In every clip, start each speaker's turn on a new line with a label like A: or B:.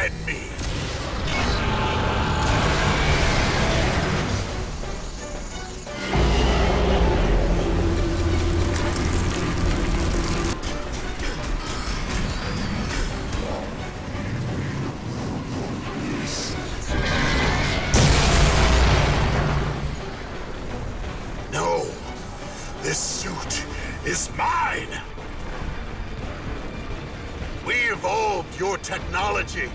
A: than me. No, this suit is mine. We evolved your technology.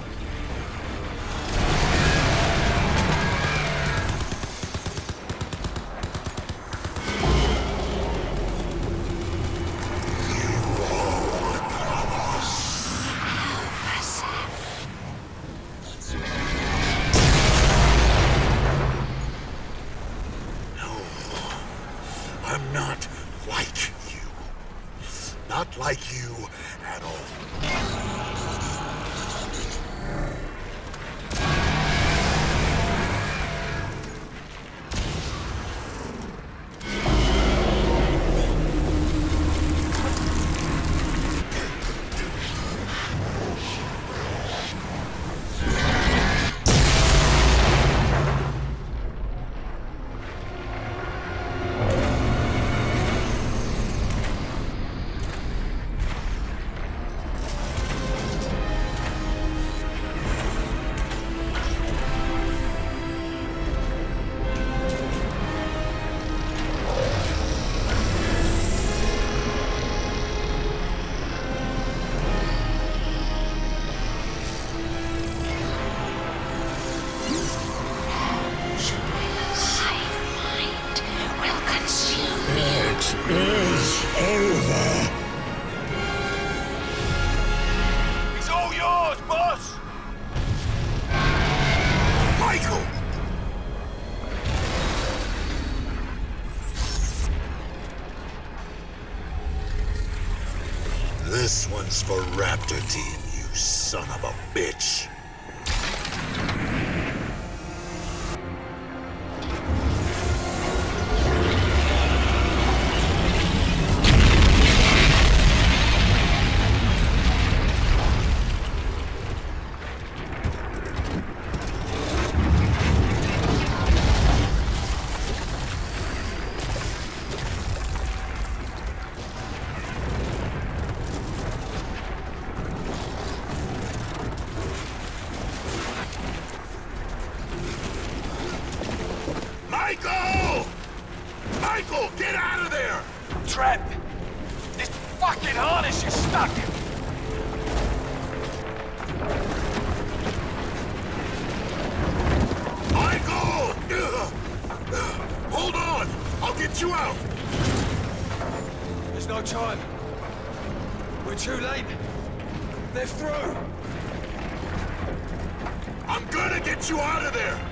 A: I'm not like you. Not like you at all.
B: It's all yours, boss!
A: Michael! This one's for Raptor Team, you son of a bitch. Michael! Michael, get out of there!
B: Trapped! This fucking harness is stuck!
A: Michael! Hold on! I'll get you out!
B: There's no time. We're too late. They're through!
A: I'm gonna get you out of there!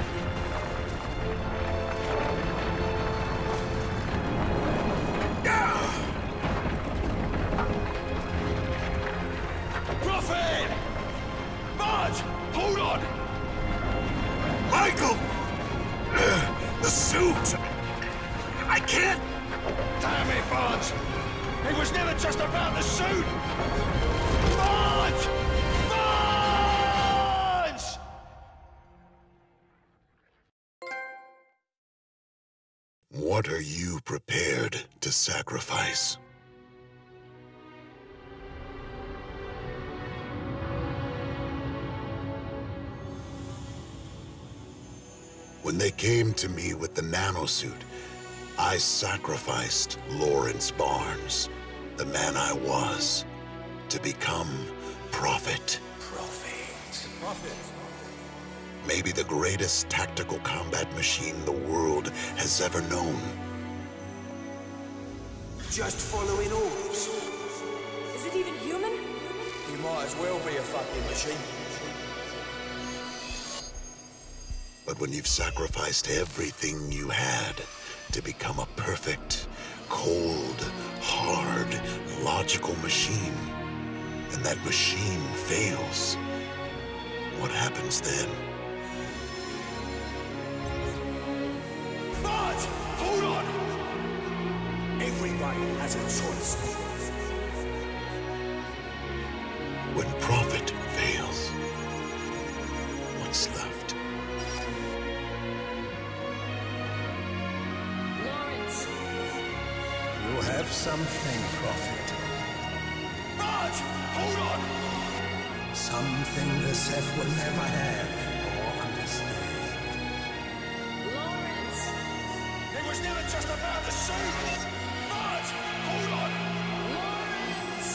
B: Prophet! Marge! Hold on!
A: Michael! The suit! I can't...
B: Damn it, Barnes! It was never just about the suit! Barnes! Barnes!
A: What are you prepared to sacrifice? When they came to me with the nanosuit, I sacrificed Lawrence Barnes, the man I was, to become Prophet.
B: Prophet.
A: Maybe the greatest tactical combat machine the world has ever known.
C: Just following orders.
D: Is it even human?
C: He might as well be a fucking machine.
A: But when you've sacrificed everything you had to become a perfect, cold, hard, logical machine, and that machine fails, what happens then?
B: Barnes! Hold on!
C: Everybody has a choice.
A: When Prophet fails,
C: something, Prophet.
B: Raj! Hold on!
C: Something the Ceph will never have or understand.
D: Lawrence!
B: It was never just about the suit! Raj! Hold on!
D: Lawrence!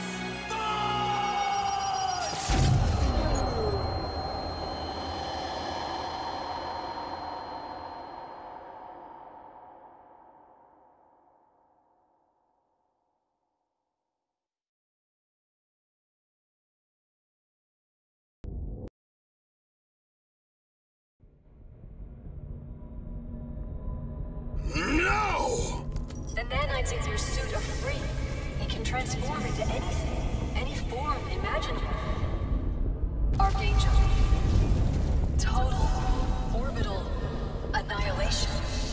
A: No!
D: The nanites in your suit are free. They can transform into anything, any form imaginable. Archangel. Total orbital annihilation.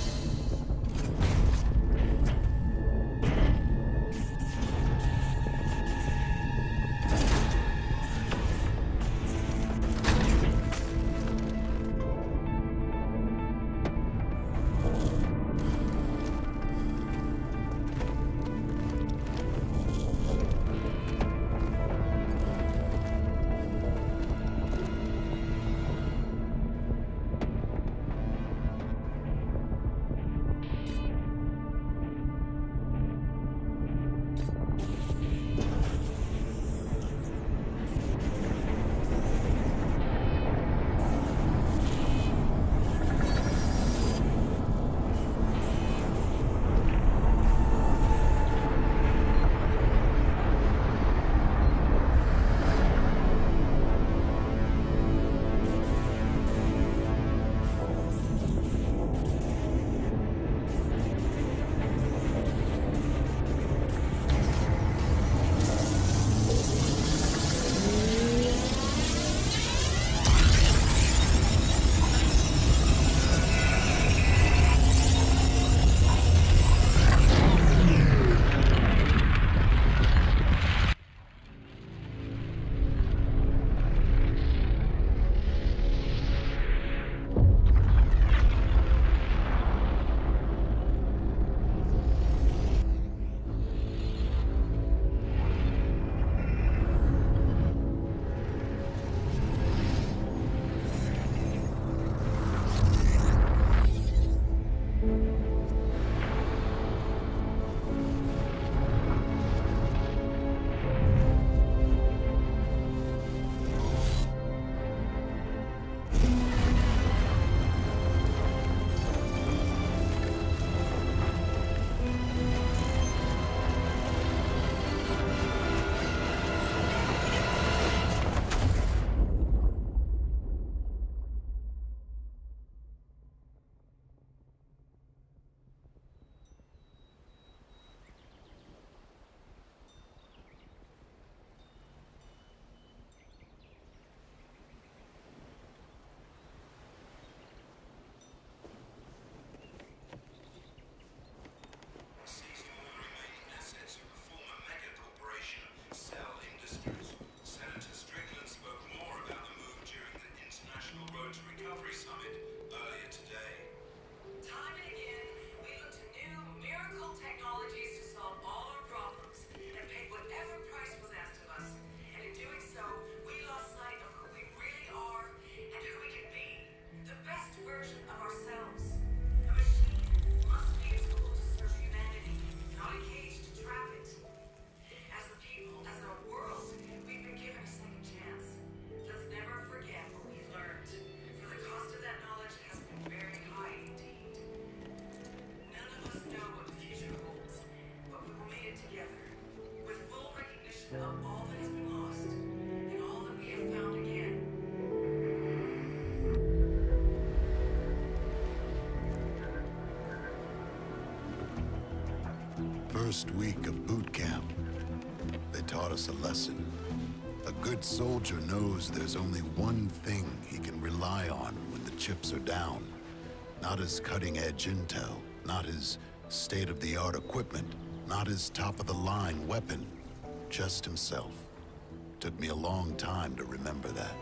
A: First week of boot camp, they taught us a lesson. A good soldier knows there's only one thing he can rely on when the chips are down. Not his cutting-edge intel, not his state-of-the-art equipment, not his top-of-the-line weapon, just himself. Took me a long time to remember that.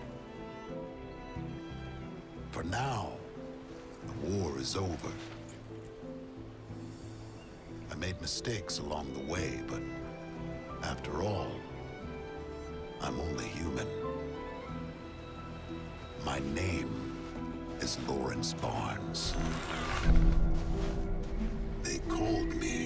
A: For now, the war is over. I made mistakes along the way, but after all, I'm only human. My name is Lawrence Barnes. They called me